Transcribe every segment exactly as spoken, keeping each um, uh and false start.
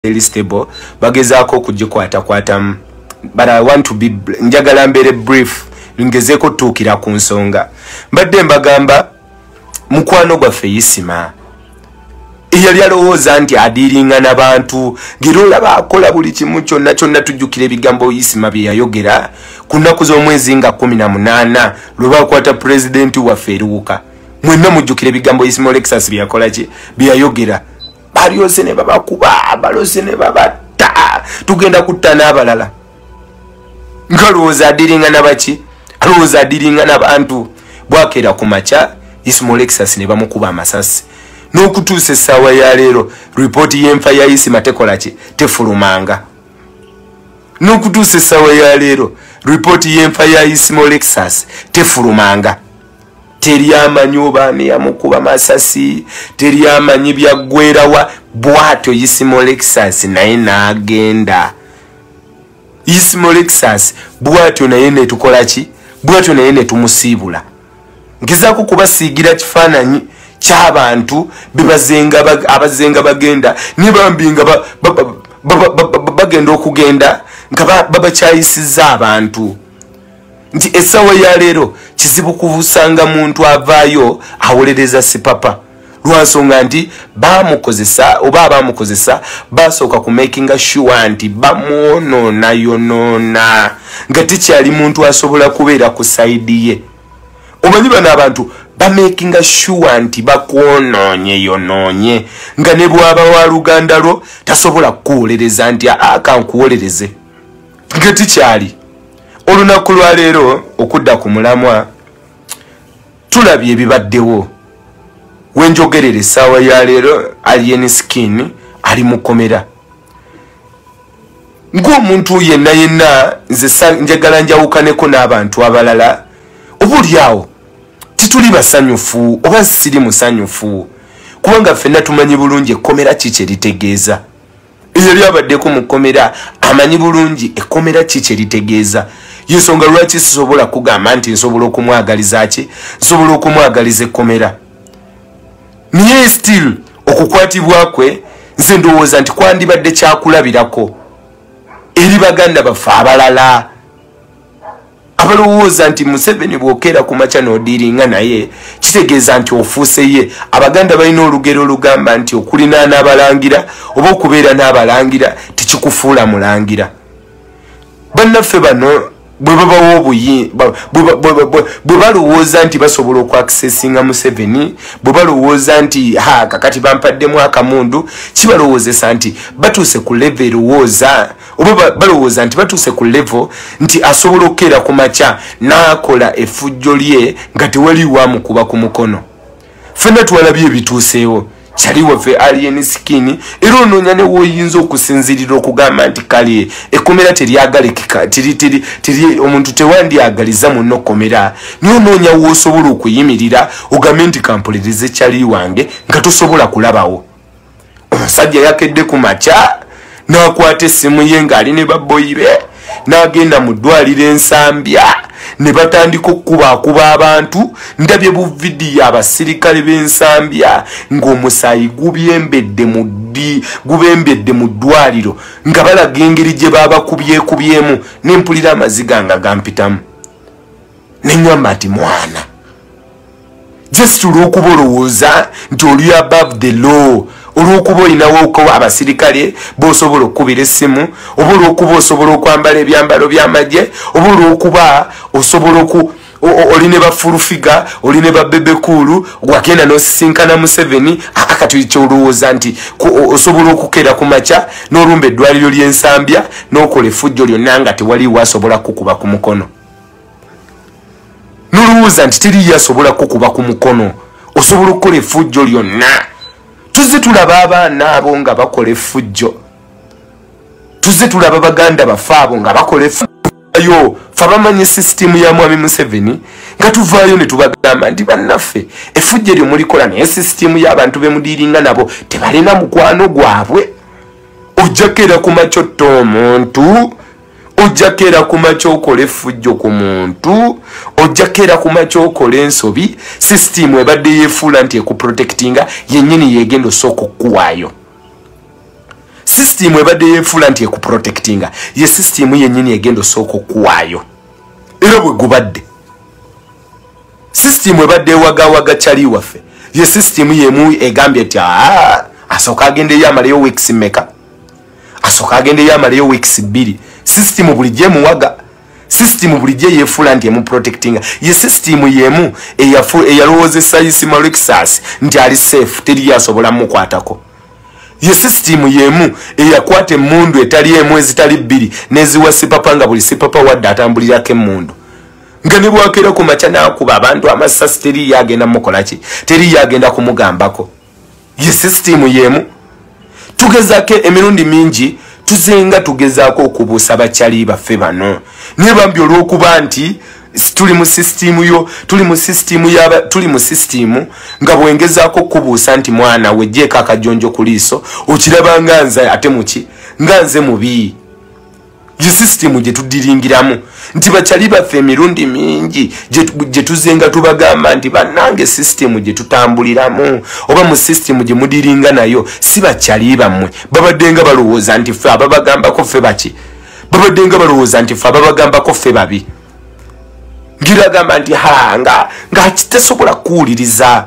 stable bagezaako kujikwata kwatamu, but I want to be njagala mbere brief ngezeko tukira ku nsonga. Mbadde mbagamba mukwano gwaffe Isima eyali alowooza nti adiringa n'abantu ngirolaba akola buli kimu kyonna kyonna. Tujjukira ebigambo Isima bye yayogera ku nnaku z'omwezi nga kumi na munaana lwe bakwata pulezidenti waffe Eruuka. Mwenna mujjukira ebigambo Isima Alexis bye yakola ki bye yayogera. Baliose ne babakuba, balose ne babata, tugenda kutta n'abalala. Ngalowooza adiringa n'abaki, alowooza adiringa n'abantu. Bwakeera ku makya Isima Alexis ne bamukuba amasasi. N'okutuusa essaawa ya leero ripooti y'enfa ya Isima tekola ki tefulumanga. N'okutuusa essaawa ya leero ripooti y'enfa ya Isima Alexis tefulumanga. Teri amanyi oba ne yamukuba masasi, teri amanyi byaggwerawa. Bwatyo Isima Alexis naye n'agenda. Isima Alexis bwatyo naye ne tukola ki, bwatyo naye ne tumusiibula. Ngezaako kubasiigira kifaananyi ky'abantu bebazenga abazenga bagenda ne bambi nga bagenda okugenda nga babakyayisizza abantu. Nti essaawa ya leero kizibu kuvusanga muntu avaayo awolereza sipapa lwansonga nti bamukozesa oba bamukozesa basooka ku makinga sure nti bamwonoona yonoona nga tekyali muntu asobola kubeera ku saidi ye. Omanyi bano abantu bamakinga sure nti bakwonoonye yonoonye nga ne bwaba wa luganda lwo tasobola kuwolereza nti akankuwolereze nga tikyali. Olunaku lwa leero okudda ku mulamwa tulabye ebibaddewo. Wenjogerera essaawa ya leero Alien Skin ali mukomera. Ng'omuntu yenna yenna nze njagala njawukaneko n'abantu abalala. Obuulyawo tituli basanyufu oba siri musanyufu kubanga ffenna tumanyi bulungi ekkomera kiki eritegeeza. Eyali abaddeko mu kkomera amanyi bulungi ekkomera kiki eritegeeza. Yensonga lwaki sisobola kugamba nti nsobola okumwagaliza ki, nsobola okumwagaliza ekkomera. Niye still okukwatibwa kwe nze ndowooza nti kwandibadde kyakulabirako eri baganda baffe abalala abalowooza nti Museveni bw'okeera ku makya n'odiringa naye kitegeeza nti ofuuse ye. Abaganda balina olugero olugamba nti okulina n'abalangira oba okubeera n'abalangira tekikufuula mulangira. Bannaffe bano bwe babawo obuyi bwe balowooza nti basobola okwakisesinga Museveni, bwe balowooza nti ha kakati bampaddemu akamundu, kibalowoozesa nti batuuse ku level erowooza oba balowooza nti batuuse ku level nti asobola okukeera ku makya n'akola effujjo lye nga tewali wamukuba ku mukono. Ffenna twalabye ebituuseewo. Kyali waffe Alien Skin era onoonya ne w'oyinza okusinzirira okugamba nti kale ekkomera teryagalekeka tiri tiri tiri omuntu tewandyagaliza munno kkomera naye onoonya w'osobola okuyimirira ogambe nti kampulirize kyali wange nga tosobola kulabawo. Omusajja yakedde ku makya n'akwata essimu ye ng'ali ne babboyi be n'agenda mu ddwaliro Ensambya ne batandika okubaakuba abantu. Ndabye bu vidiyo abasirikale b'Ensambya ng'omusaayi gubyembedde mu ddi gubembedde mu ddwaliro nga balaga engeri gye baabakubyekubyemu n'empulira amaziga nga gampitamu. Ne nnyamba nti mwana just olw'okuba olowooza nti oli above the law, olw'okuba olinawo okuba abasirikale b'osobola okukubira essimu, oba olw'okuba osobola okwambala ebyambalo by'amagye, oba olw'okuba osobola oku oli ne bafulufiga oli ne babebekulu wagenda n'osisinkana Museveni akati kyolowooza nti osobola okukeera ku makya n'olumba eddwaliro ly'Ensambya n'okola effujjo lyonna nga tewaliwo asobola kukuba ku mukono. N'olowooza nti teriyo asobola kukuba ku mukono, osobola okukola effujjo lyonna. Tuzze tulaba abaana abo nga bakola effujjo, tuzze tulaba baganda baffe abo nga bakola effujjo. Yo fa bamanyi system ya Mwami Museveni nga tuvaayo ne tubagamba nti bannaffe effujjo lyo mulikola naye system y'abantu be mudiringa nabo tebalina mukwano gwabwe. Ojjakeera ku makya otta omuntu, ojjakeera ku makya okola effujjo ku muntu, ojjakeera ku makya okola ensobi. System ebadde yeefuula nti ekuprotectinga yennyini yeegenda osooka okukuwaayo. system ebadde yefula nti ekuprotectinga ye system yennyini egenda osooka okuwaayo era bwe gubadde system ebadde ewagawaga kyali waffe ye system yemu egambye ti asooka agendeyo amaleyo weeks meka asooka agendeyo amaleyo weeks bbiri system bulijjo emuwaga system bulijjo yefula nti emuprotectinga ye system yemu eyalowoozesa Isima Lexus nti ali safe teri asobola mukwatako ye system yemu eyakwata emmundu etali emu ezitali bbiri neziwa sipapa nga buli sipapa wadde atambulirako emmundu nga ne bwakera ku makya n'akuba abantu amasasi teri yagenda mukola ki teri yagenda kumugambako ye system yemu tugezaako emirundi mingi tuzenga tugezaako okubuusa bakyali baffe bano naye bambi olw'okuba nti tuli mu system yo tuli mu system yaba tuli mu system nga bwengezaako okubuusa nti mwana wejjeeko akajonjo ku liiso okiraba nga nze ate muki nga nze mubi ye system gye tudiringiramu nti bakyali baffe emirundi mingi gye tuzenga tubagamba nti bannange system gye tutambuliramu oba mu system gye mudiringa nayo si bakyali bammwe babadde nga balowooza nti ffe ababagambako ffe baki babadde nga balowooza nti ffe ababagambako ffe babi ngiragamba nti ha nga nga kitesobola kuwuliriza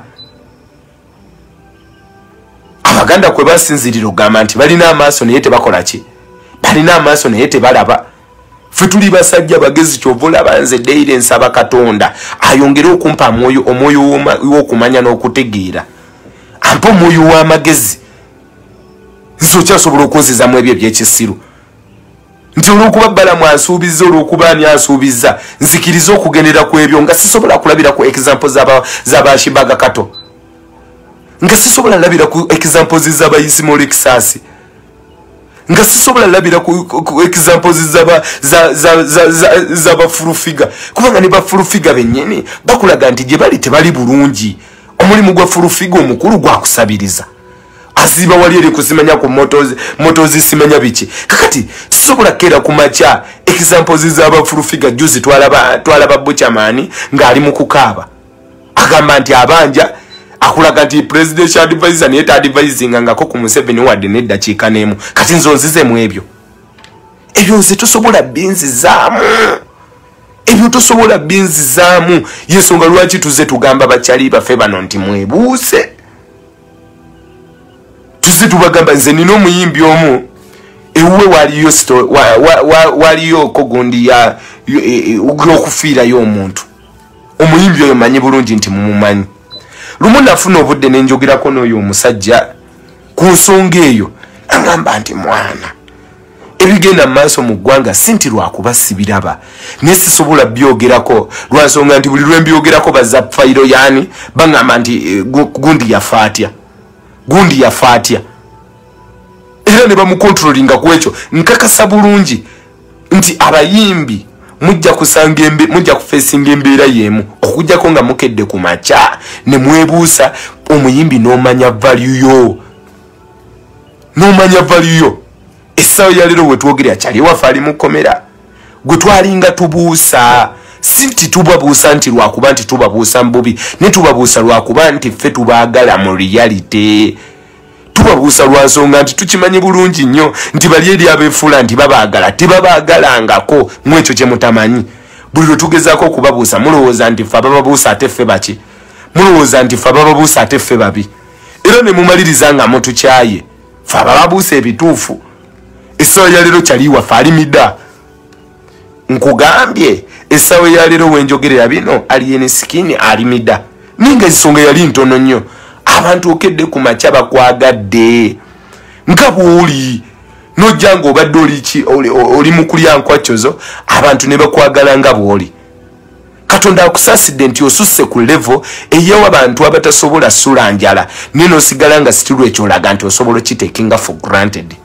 abaganda kwe basinzirira ogamba nti balina amaaso naye tebakola ki balina amaaso naye tebalaba ffe tuli basajja bagezi kyova olaba nze deire nsaba Katonda ayongere okumpa mwoyo omwoyo w'okumanya n'okutegeera ampa omwoyo w'amagezi nze okyasobola okunzizamu ebyo ebyekisiru nti olw'okuba balamu ansuubiza olw'okuba ani ansuubiza nzikiriza okugendera ku ebyo nga sisobola kulabira ku example z'abashibaga kato nga sisobola labira ku example z'abayisimo Lexus nga sisobola labira ku examples zaba za za za za bafurufiga kubanga ne bafurufiga bennyini bakulaga nti gye bali tebali bulungi omulimu gwa furufiga omukulu gwa kusabiriza aziba wali eri kusimanya ku motos motos simanya bichi kakati sisobola kera ku macha examples zaba furufiga juzi twalaba twalaba buchamani nga ali mu kukaaba agamba nti abanja akulaga nti presidential advisor ne eta advising ngako ku Museveni wadde nedda chika nemu kati nzonzize mu ebyo ebyo nze tosobola binzi zaamu ebyo tosobola binzi zaamu yeso nga lwaki tuze tugamba bakyali baffe bano nti mwebuuse tuze tubagamba nze nino muyimbi omu ewe waliyo sto waliyo kogundi ya okufiira yo omuntu omuyimbi oyo manyi bulungi nti mumumanyi lumu nafuna obudde nenjogerako n'oyo omusajja ku nsonga eyo agamba nti mwana ebigenda maaso mu ggwanga sinti lwakuba sibiraba naye sisobola byogerako lwansonga nti buli lwembyogerako baza fayiro yani bangamba nti gundi yafaatya gundi yafaatya era ne bamukontrolinga ku ekyo nkakasa bulungi nti abayimbi mujja kusanga embe mujja kufesinga embeera yemu okujjako nga mukedde ku macha ne mwebuusa omuyimbi n'omanya value yo n'omanya value yo essaawa ya leero wetwogere akyali waffe ali mu kkomera gwe twalinga tubuusa si nti tubabuusa nti lwakuba nti tubabuusa mbubi ne tubabuusa lwakuba nti ffe tubaagala mu reality tubabuusa lwansonga nti tukimanyi bulungi nnyo nti bali eri abeefuula nti babaagala tebabaagalangako mu ekyo kye mutamanyi buli lwe tugezaako okubabuusa mulowooza nti ffe abababuusa ate ffe baki mulowooza nti ffe abababuusa ate ffe babi era ne mumaliriza nga mutukyaye ffe abababuusa ebituufu essaawa ya leero kyali waffe ali midda nkugambye essaawa ya leero wenjogerera bino aliyeni sikini ali midda ninga ensonga yali ntono nnyo abantu okedde ku macha bakwagadde nga bw'oli nojja ng'obadde oliki oli mu kulya nkwacyozo abantu ne bakwagala nga bw'oli Katonda akusaasidde nti osusse ku level eyewa abantu abatasobola sula njala nino osigala nga sitirwa ekyolaga nti osobola okiteekinga for granted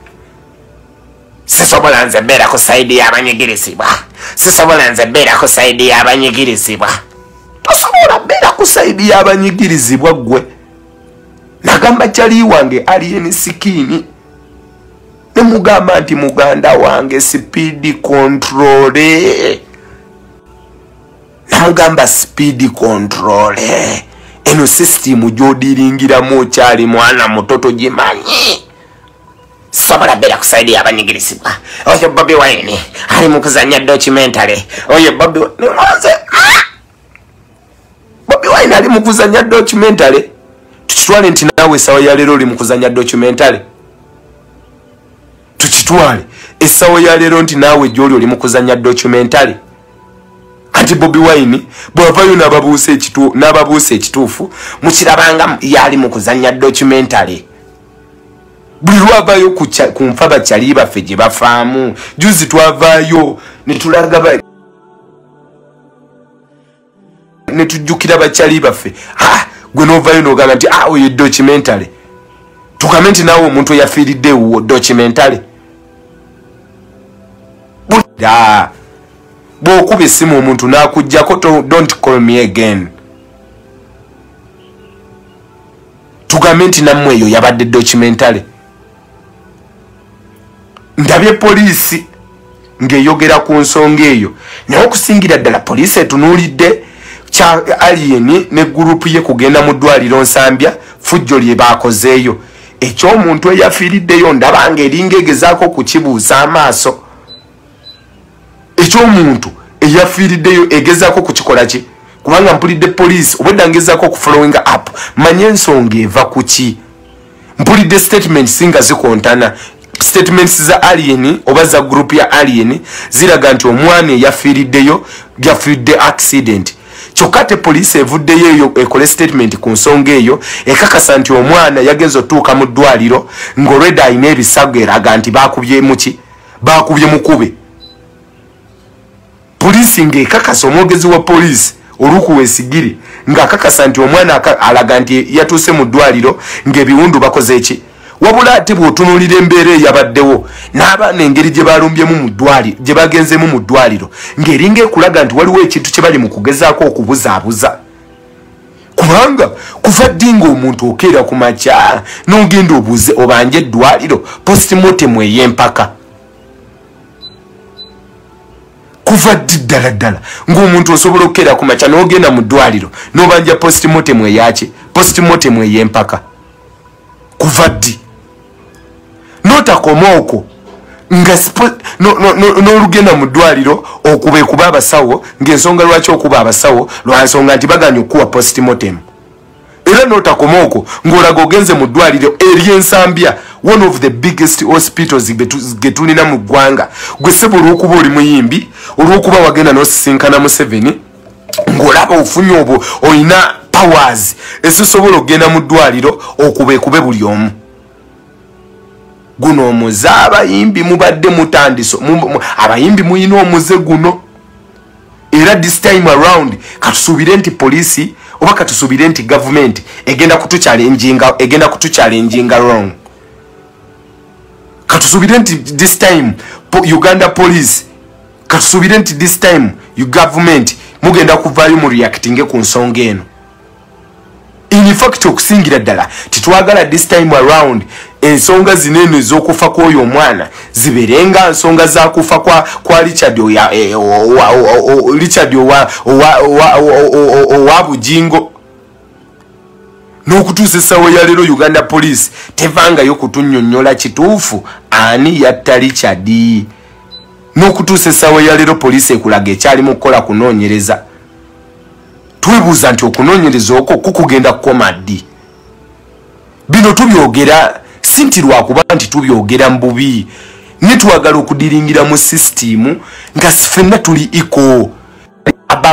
sisobola nze mbeera ku sayidi y'abanyigirizibwa sisobola nze mbeera ku sayidi y'abanyigirizibwa tosobola mbeera ku sayidi y'abanyigirizibwa ggwe nagamba kyali wange aliyeni sikini ne mugamba nti muganda wange speed control namugamba speed control eno system gyodiringiramu kyali mwana mutoto gimanyi sobola bera kusaidia abanyigirizibwa oyo Bobi Wine ali mu kuzanya documentary oyo Bobi Wine Bobi Wine ali mu kuzanya documentary tukitwale nti nawe sawa ya lero oli mu kuzanya documentary tukitwale esawa ya lero nti nawe joli oli mu kuzanya documentary ati Bobi Wine bwavayo n'ababuuse ekitu n'ababuuse ekituufu mukirabanga yali mu kuzanya documentary buli lwavayo ku nfa bakyali baffe gye bafaamu juzi twavaayo ne tulaga ba ne tujjukira bakyali baffe ah gwe n'ovaayo n'ogamba nti ah oyo documentary tugambe nti naawe omuntu eyafiiridde wo documentary buda bw'okuba essimu omuntu n'akuggyako don't call me again tugambe nti nammwe eyo yabadde documentary ndabye poliisi ng'eyogera ku nsonga eyo naye okusingira ddala poliisi etunuulidde kya alien ne gurupu ye kugenda mu ddwaliro Nsambya fujjo lye baakozeeyo eky'omuntu eyafiiriddeyo ndaba ng'eringa egezaako kukibuusa amaaso eky'omuntu eyafiiriddeyo egezaako kukikola ki kubanga mpulidde poliisi obwedda ngezaako okufollowing up manye ensonga eva ku ki mpulidde statements singa zikontana statements za alien oba za group ya alien ziraga nti omwana eyafiiriddeyo yafiiridde accident kyokka te poliisi evuddeyo eyo ekole statement ku nsonga eyo ekakasa nti omwana yagenza otuuka mu ddwaliro ng'olwedda alina ebisago eraga nti baakubye muki baakubye mukube poliisi ng'ekakasa omwogezi wa poliisi olukuwesigiri ng'akakasa nti omwana alaga nti yatuuse mu ddwaliro ng'ebiwundu bakoze eki wabula ate bw'otunuulira embeera eyabaddewo n'abaana engeri gye balumbyemu mu ddwaliro gye bagenzemu mu ddwaliro ng'eringa ekulaga nti waliwo ekintu kye bali mu kugezaako okubuzaabuza kubanga kuva ddi ng'omuntu okeera ku makya n'ogenda obuuze obanje eddwaliro postmortem ey'empaka kuva ddi ddala ddala ng'omuntu osobola okukeera ku makya n'ogenda mu ddwaliro n'obanja postmortem eyaki postmortem ey'empaka kuva ddi notakoma okwo nga n'olugenda mu ddwaliro okuba ekuba abasawo ng'ensonga lwaki okuba abasawo lwa nsonga nti baganye okuwa postmortem era notakoma okwo ng'olaga ogenze mu ddwaliro ery'Ensambya one of the biggest hospitals ge tulina mu ggwanga gwe ssebo olw'okuba oli muyimbi olw'okuba wagenda n'osisinkana Museveni ng'olaba ofunye obwo olina powers ezisobola okgenda mu ddwaliro okuba ekube buli omu guno omuze abayimbi mubadde mutandiso abayimbi muyina omuze guno era this time around katusuubire nti poliisi oba katusuubire nti government egenda kutuchallenginga egenda kutuchallenginga wrong katusuubire nti this time Uganda police katusuubire nti this time you government mugenda kuvaayo mu reactinge ku nsonga eno in fact okusingira ddala titwagala this time around ensonga zinene ez'okufa kw'oyo omwana ziberenga nsonga za kufa kwa kwa Richard oya Richard owa owa bujingo n'okutuusa essawa ya leero Uganda police tevangayo kutunnyonnyola kituufu ani yatta Richard n'okutuusa essawa ya leero police ekulaga ekyali mu kukola kunoonyereza twebuuza nti okunoonyereza okwo kukugenda kukoma ddi bino tubyogera sinti lwakuba nti tubyogera mbubi ne twagala okudiringira mu system nga ffenna tuli iko